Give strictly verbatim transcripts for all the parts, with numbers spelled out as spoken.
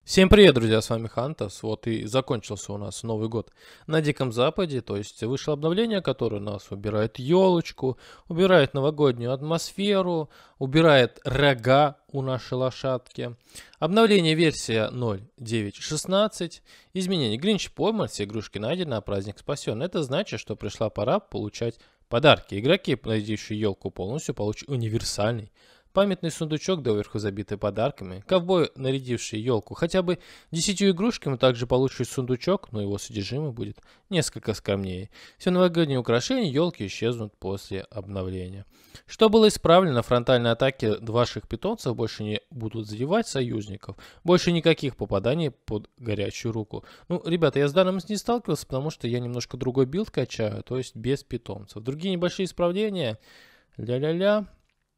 Всем привет, друзья, с вами Хантас. Вот и закончился у нас Новый год на Диком Западе, то есть вышло обновление, которое у нас убирает елочку, убирает новогоднюю атмосферу, убирает рога у нашей лошадки. Обновление версия ноль девять шестнадцать. Изменение. Гринч пойман, все игрушки найдены, а праздник спасен. Это значит, что пришла пора получать подарки. Игроки, найдущие елку полностью, получат универсальный памятный сундучок, доверху забитый подарками. Ковбой, нарядивший елку хотя бы десятью игрушками, также получит сундучок, но его содержимое будет несколько скромнее. Все новогодние украшения елки исчезнут после обновления. Что было исправлено, фронтальные атаки ваших питомцев больше не будут задевать союзников. Больше никаких попаданий под горячую руку. Ну, ребята, я с данным не сталкивался, потому что я немножко другой билд качаю, то есть без питомцев. Другие небольшие исправления. Ля-ля-ля.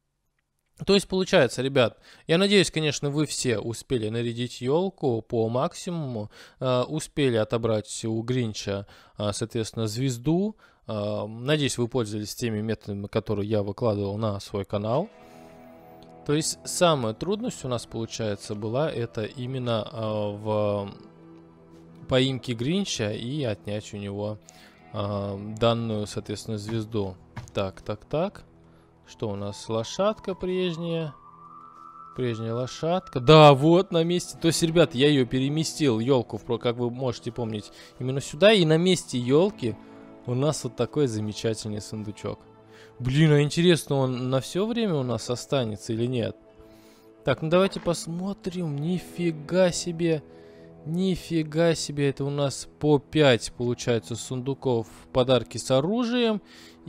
То есть получается, ребят, я надеюсь, конечно, вы все успели нарядить елку по максимуму, э, успели отобрать у Гринча, э, соответственно, звезду. Э, надеюсь, вы пользовались теми методами, которые я выкладывал на свой канал. То есть самая трудность у нас, получается, была это именно э, в поимке Гринча и отнять у него э, данную, соответственно, звезду. Так, так, так. Что у нас? Лошадка прежняя. Прежняя лошадка. Да, вот на месте. То есть, ребят, я ее переместил, елку, как вы можете помнить, именно сюда. И на месте елки у нас вот такой замечательный сундучок. Блин, а интересно, он на все время у нас останется или нет? Так, ну давайте посмотрим. Нифига себе. Нифига себе, это у нас по пять, получается, сундуков подарки с оружием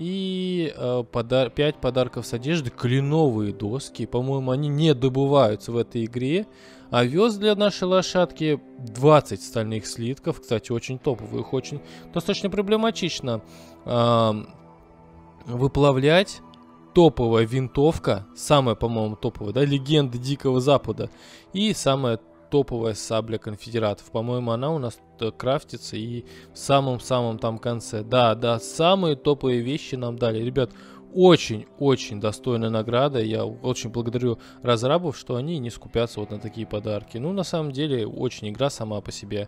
и э, подар пять подарков с одеждой. Кленовые доски, по-моему, они не добываются в этой игре. Овес для нашей лошадки, двадцать стальных слитков, кстати, очень топовые, их очень достаточно проблематично э, выплавлять. Топовая винтовка, самая, по-моему, топовая, да, легенда Дикого Запада. И самая топовая сабля конфедератов. По-моему, она у нас крафтится и в самом-самом там конце. Да, да, самые топовые вещи нам дали. Ребят, очень-очень достойная награда. Я очень благодарю разрабов, что они не скупятся вот на такие подарки. Ну, на самом деле, очень игра сама по себе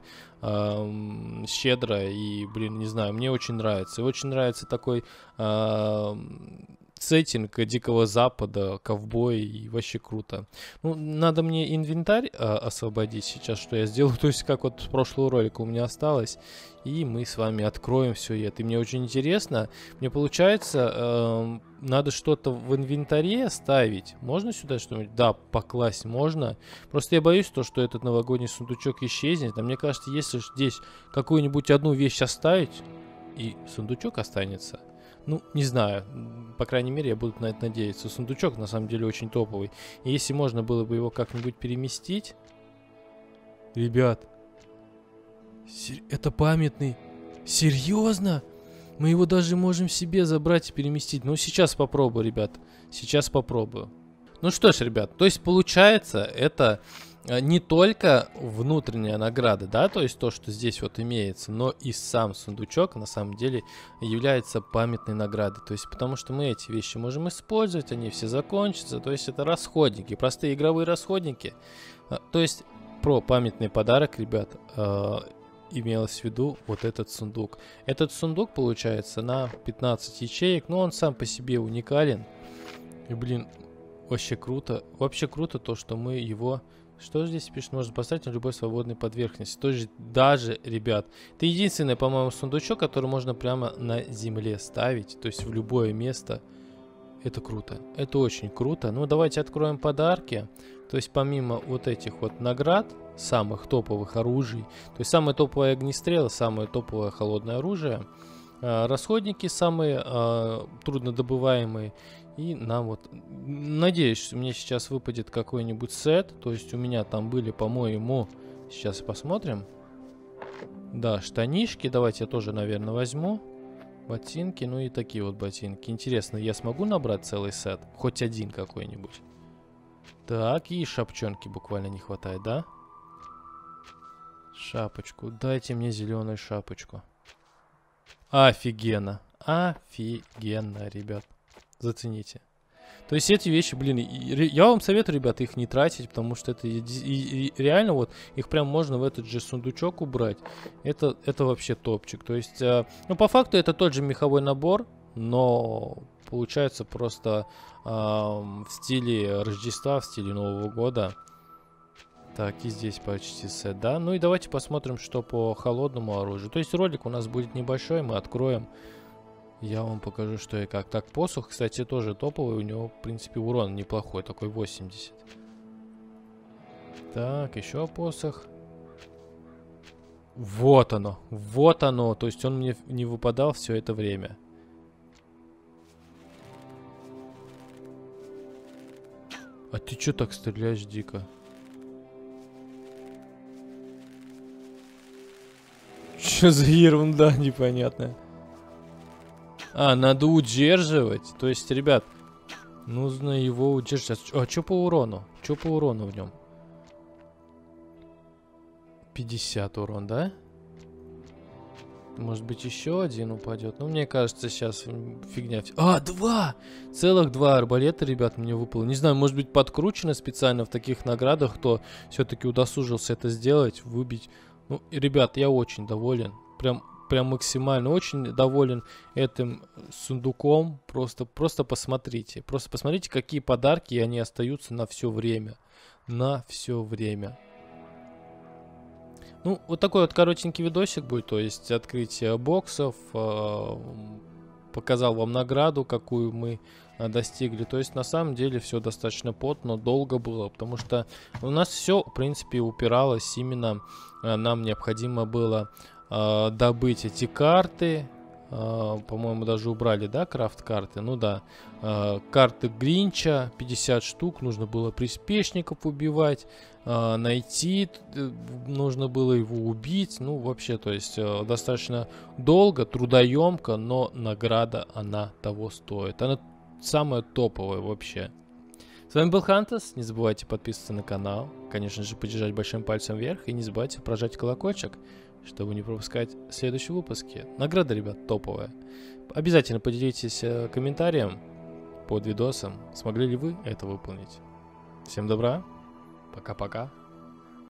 э, щедрая. И, блин, не знаю, мне очень нравится. И очень нравится такой... Э, сеттинг Дикого Запада, ковбой, и вообще круто. Ну, надо мне инвентарь а, освободить сейчас, что я сделаю. То есть, как вот с прошлого ролика у меня осталось. И мы с вами откроем все это. И мне очень интересно. Мне получается, э, надо что-то в инвентаре ставить. Можно сюда что-нибудь? Да, покласть можно. Просто я боюсь, то, что этот новогодний сундучок исчезнет. А мне кажется, если здесь какую-нибудь одну вещь оставить, и сундучок останется. Ну, не знаю. По крайней мере, я буду на это надеяться. Сундучок, на самом деле, очень топовый. И если можно было бы его как-нибудь переместить... Ребят. Это памятный. Серьезно? Мы его даже можем себе забрать и переместить. Ну, сейчас попробую, ребят. Сейчас попробую. Ну что ж, ребят. То есть, получается, это... не только внутренняя награда, да, то есть то, что здесь вот имеется, но и сам сундучок на самом деле является памятной наградой. То есть потому что мы эти вещи можем использовать, они все закончатся, то есть это расходники, простые игровые расходники. То есть про памятный подарок, ребят, имелось в виду вот этот сундук. Этот сундук получается на пятнадцать ячеек, но он сам по себе уникален. И, блин, вообще круто. Вообще круто то, что мы его... Что же здесь пишет? Можно поставить на любой свободной поверхности. То есть даже, ребят, это единственный, по-моему, сундучок, который можно прямо на земле ставить. То есть в любое место. Это круто. Это очень круто. Ну, давайте откроем подарки. То есть помимо вот этих вот наград, самых топовых оружий, то есть самое топовое огнестрел, самое топовое холодное оружие, расходники самые э, труднодобываемые. И нам вот, надеюсь, мне сейчас выпадет какой-нибудь сет. То есть у меня там были, по-моему, сейчас посмотрим. Да, штанишки, давайте я тоже, наверное, возьму. Ботинки, ну и такие вот ботинки. Интересно, я смогу набрать целый сет? Хоть один какой-нибудь. Так, и шапчонки буквально не хватает, да? Шапочку, дайте мне зеленую шапочку. Офигенно, офигенно, ребят. Зацените. То есть эти вещи, блин, и- я вам советую, ребята, их не тратить, потому что это и- и- и реально вот, их прям можно в этот же сундучок убрать. Это, это вообще топчик. То есть, э, ну, по факту это тот же меховой набор, но получается просто э, в стиле Рождества, в стиле Нового года. Так, и здесь почти сет, да? Ну и давайте посмотрим, что по холодному оружию. То есть ролик у нас будет небольшой, мы откроем. Я вам покажу, что и как. Так, посох, кстати, тоже топовый. У него, в принципе, урон неплохой, такой восемьдесят. Так, еще посох. Вот оно, вот оно. То есть он мне не выпадал все это время. А ты что так стреляешь дико? Что за ерунда непонятная? А, надо удерживать. То есть, ребят, нужно его удержать. А что по урону? Что по урону в нем? пятьдесят урон, да? Может быть, еще один упадет. Ну, мне кажется, сейчас фигня. А, два! Целых два арбалета, ребят, мне выпало. Не знаю, может быть, подкручено специально в таких наградах, кто все-таки удосужился это сделать, выбить. Ну, ребят, я очень доволен. Прям, прям максимально очень доволен этим сундуком. Просто, просто посмотрите. Просто посмотрите, какие подарки, и они остаются на все время. На все время. Ну, вот такой вот коротенький видосик будет, то есть открытие боксов, э, показал вам награду, какую мы э, достигли. То есть на самом деле все достаточно потно, долго было, потому что у нас все, в принципе, упиралось именно, э, нам необходимо было э, добыть эти карты. Uh, по-моему, даже убрали, да, крафт-карты? Ну да. Uh, карты Гринча, пятьдесят штук. Нужно было приспешников убивать. Uh, найти. Нужно было его убить. Ну, вообще, то есть, uh, достаточно долго, трудоемко, но награда, она того стоит. Она самая топовая вообще. С вами был Хантас. Не забывайте подписываться на канал. Конечно же, поддержать большим пальцем вверх. И не забывайте прожать колокольчик, чтобы не пропускать следующие выпуски. Награда, ребят, топовая. Обязательно поделитесь э, комментарием под видосом, смогли ли вы это выполнить. Всем добра, пока-пока.